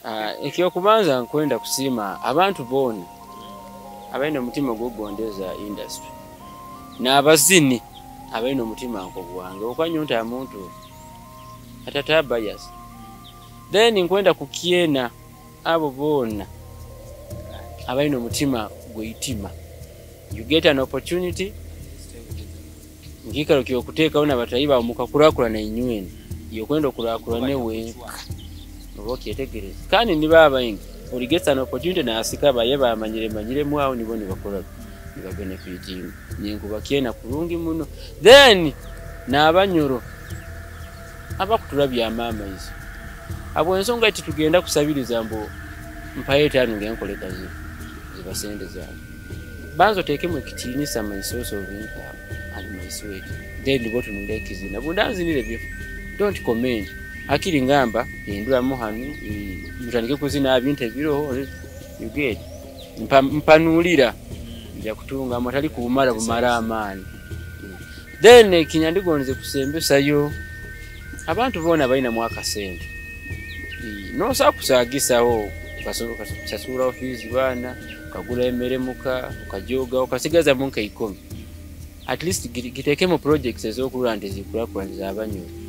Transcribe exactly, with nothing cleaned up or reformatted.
Ah, ekyo kubanza nkwenda kusima abantu bonna abaina omutima gw'okugondeza industry n'abazini abaina omutima nk'ogwange okwanyunta muntu atata bias. Then nkwenda kukiena abo bonna abaina omutima gweyitima. You get an opportunity ngikalo kyokuteekawo n'abatayiba mukakulakulana inyweni yokwenda okulakulane wenka obokyetegereza kandi niba abayingi uli gets an opportunity n'asika baye bamanyire manyire mwawo nibo nibakola niba benefiting nyenkuba kiena kulungi muno. Then n'abanyoro abakutulabya amaama izo abo ensonga iti tugenda kusabiriza mbu mpaye tano ngenkole kazi ziba sente zange banzo tekemu ekitiinisa my source of income and my sweat then go to ndekizina bundanzinire byo don't comment akiri ngamba endula muhanu mutandike kuzina abinte biro you get mpanulira ya kutunga amatali kumara bumara amani. Then kinyandigonze kusembesa yo abantu bona baina mwaka sente no sakusagisawo kasoboka kusasura office bana kagula emeremuka ukajoga ukasigaza munka ikumi at least gitekemo projects ezokulanda zikula kulandiza abanyo